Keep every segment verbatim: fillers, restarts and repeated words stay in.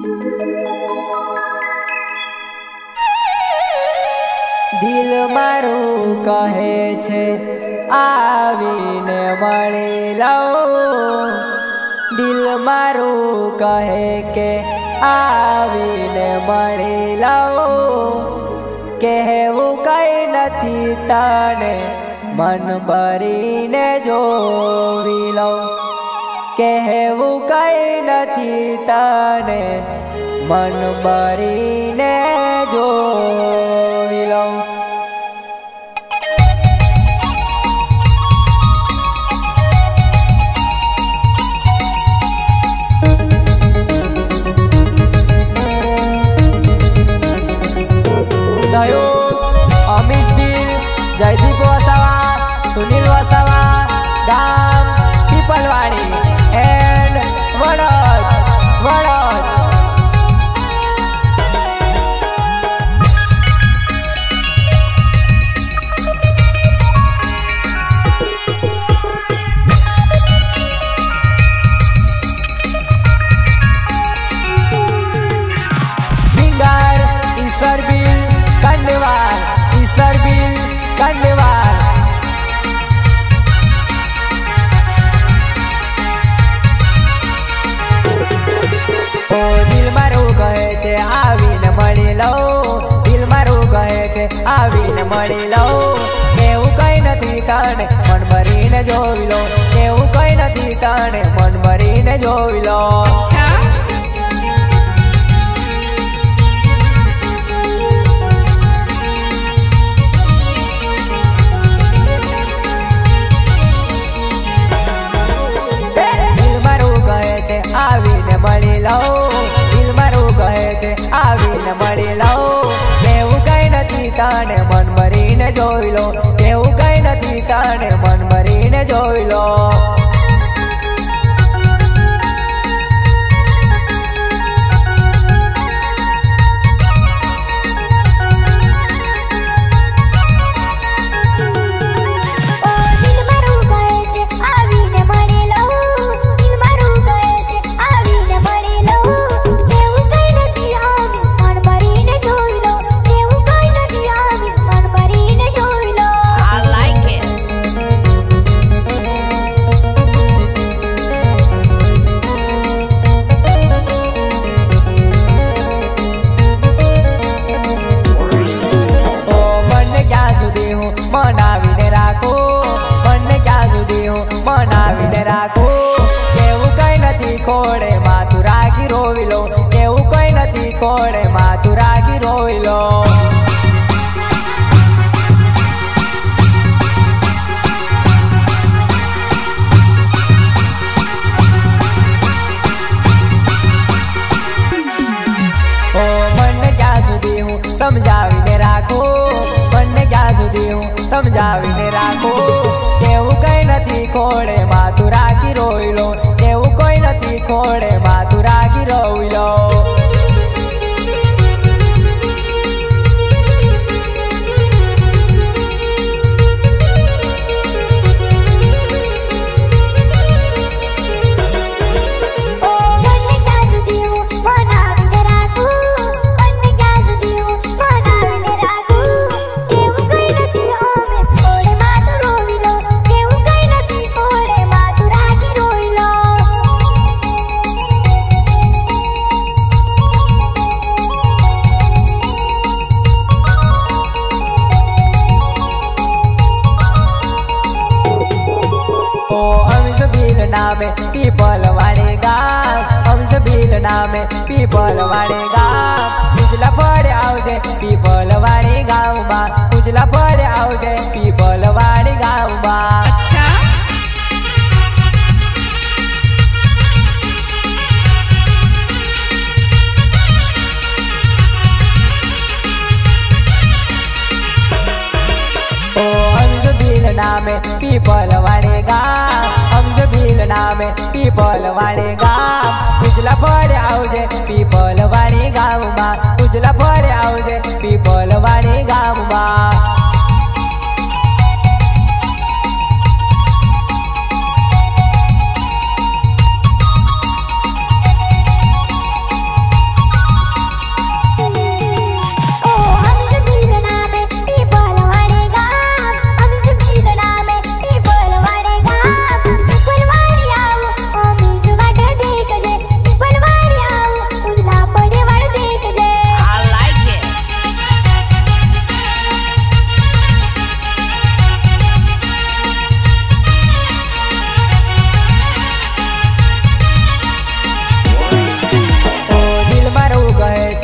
दिल मारू कहे छे आवीने मळी लऊं। दिल मारू कहे के आवीने मळी लऊं। कहेवुं कई नथी तने मन भरीने जोवी लऊं। कहेवुं कई नथी तने मन भरीने जोवी लऊं। सहयोग अमीश बिल, जयदीप वसावा, सुनील वसावा, गाम पीपलवाड़ी एंड वडोद वडोद। सिंगर ईश्वर बिल कंडवाल, ईश्वर बिल कंडवाल। ओ दिल मारू कहे छे आवीने मळी लऊं। दिल मारू कहे छे आवीने मळी लऊं। केवुं कई नथी तने मन भरीने जोवी लो। केवुं कई नथी तने मन भरीने जोवी लो। आवीने मळी लऊं। दिल मारू कहे छे आवीने मळी लऊं। केवुं कई नथी तने मन भरीने जोई लो। केवुं कई नथी तने मन भरीने जोई लो। मनावीने राखो मन क्या सुधी हूँ मनावीने राखो। केवुं कई नथी खोड़े माथुं राखी रोवी लो। केवुं कई नथी खोड़े माथुं राखी रोवी लो। ओ मन क्या सुधी हूँ समझावीने राखो। मन क्या सुधी हूँ समझावीने राखो। केवुं कई नथी खोड़े माथुं राखी रोई लो। केवुं कोई नथी खोड़े माथुं राखी रोई लो। नामे पीपलवाड़ी गाम। अमीश बिल नामे पीपलवाड़ी गाम। उजला पड़े आवजे पीपलवाड़ी गाम में। उजला पड़े आवजे पीपलवाड़ी गाम में। ओ अमीश बिल नामे पीपलवाड़ी गाम। अमीश बिल नामे पीपलवाड़ी गाम। उजला पड़े आवजे पीपलवाड़ी गाम में। उजला पड़े आवजे पीपलवाड़ी गाम में।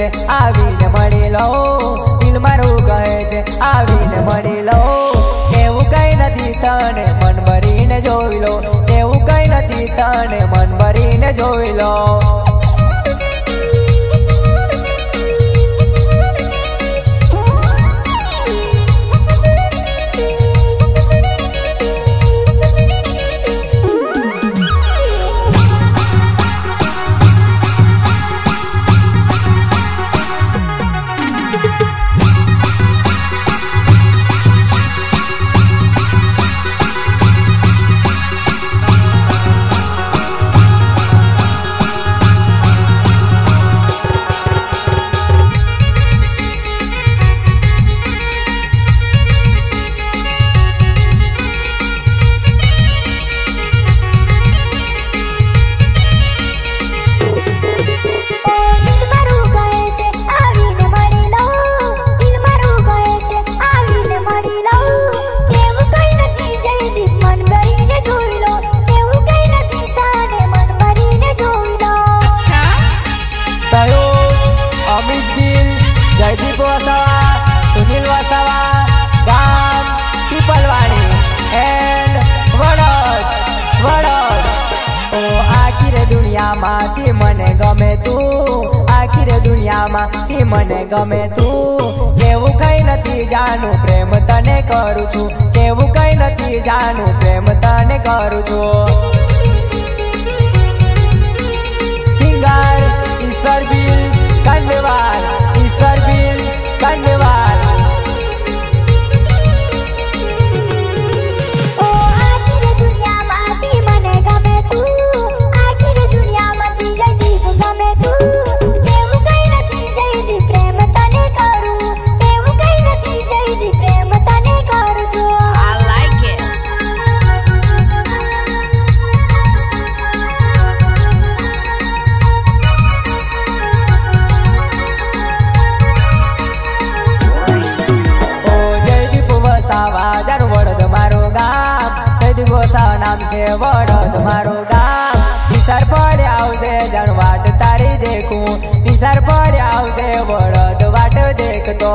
છે આવીને મળી લો, દિલ મારું કહે છે આવીને મળી લો. એવું કઈ નથી તને મન ભરીને જોઈ લો, એવું કઈ નથી તને મન ભરીને જોઈ લો. जयदीप वसावा, सुनील वसावा, गाम पीपलवाणी एंड वडोद वडोद. ओ आखी रे दुनिया मांथी मने गमे तू, आखी रे दुनिया मांथी मने गमे तू. केवुं कई नथी जानू प्रेम तने करूं छुं, केवुं कई नथी जानू प्रेम तने करूं छुं. सिंगर ईश्वर बिल कंडवाल, ईश्वर बिल कंडवाल. ओ आखी रे दुनिया मांथी मने गमे तू, आखी रे दुनिया मांथी जयदीप गमे तू. केवुं कई नथी जयदीप प्रेम तने करूं, केवुं कई नथी जयदीप प्रेम तने करूं छुं. I like it. वडोद मारो गाम, जयदीप वसावा नाम छे वडोद मारो गाम. निसार पड़े आवशे जाण वाट तारी देखूं, निसार पड़े आवशे वडोद वाट देखतो.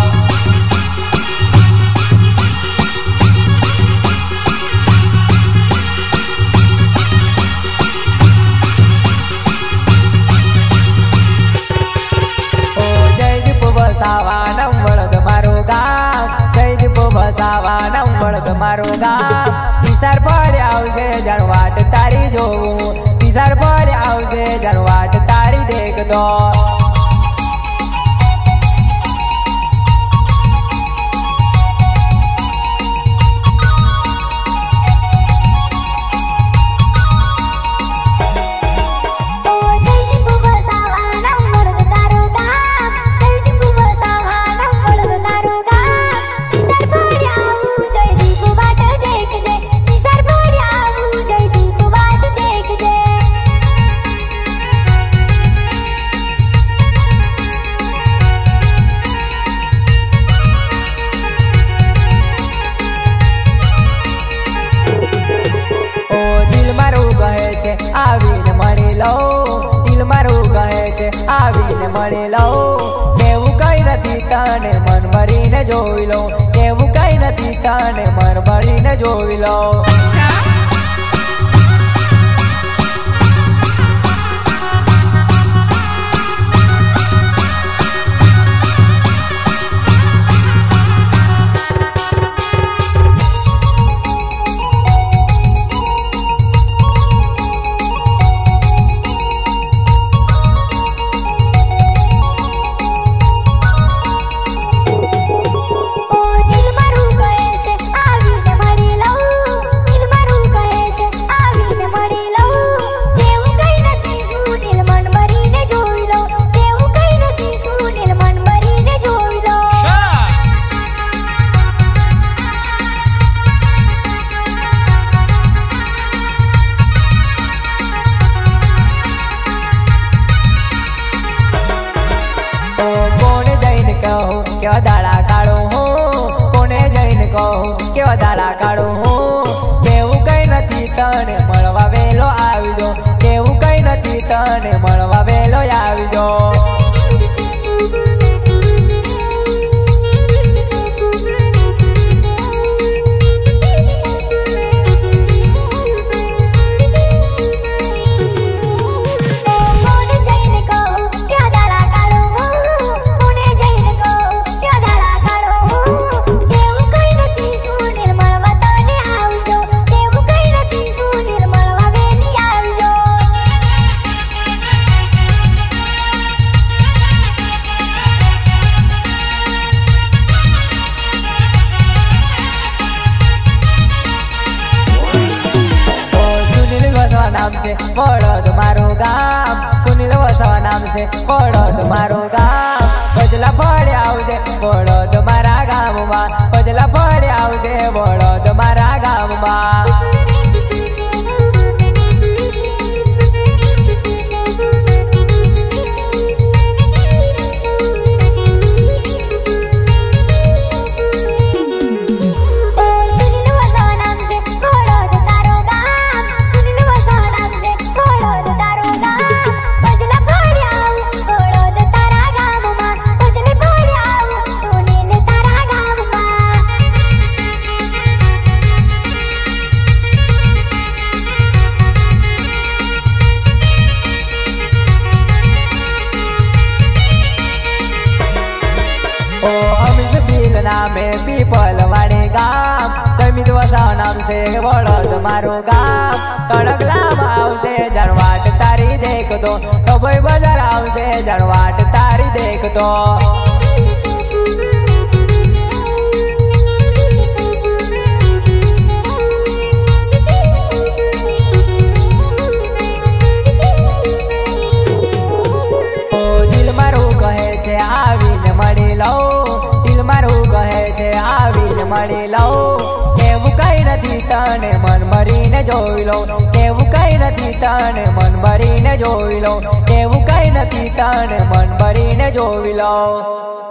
ओ जयदीप वसावा नाम वडोद मारो गाम, जयदीप वसावा नाम वडोद मारो गाम. निसार पड़े आवशे जाण वाट तारी जोवुं, निसार पड़े आवशे जाण वाट तारी देखतो. आवीने मળી लो, दिल माરું કહે છે આવીને મળી લો. કેવું કઈ નથી તને મન ભરીને જોઈ લો, કેવું કઈ નથી તને મન ભરીને જોઈ લો. કેવા દાડા કાઢું હું, કોને જઈને કહું કેવા દાડા કાઢું હું. કેવું કઈ નથી તને મળવા વેલો આવજો, કેવું કઈ નથી તને મળવા વેલો આવજો. નામ છે વડોદ મારું ગામ ભજલા ફળે આવજે વડોદ મારા ગામમાં ભજલા ફળે આવજે વડોદ મારા ગામમાં ओ अमित बिल नामे पीपल वाड़े गाम जमीत वसा नाम से वड़ोद मारो गाम तड़कला आवशे जणवाट तारी देख दो डबोई बजार आवशे जणवाट तारी देख दो મળી લઉં કેવું કઈ નથી તને મન ભરીને જોઈ લઉં કેવું કઈ નથી તને મન ભરીને જોઈ લઉં કેવું કઈ નથી તને મન ભરીને જોઈ લઉં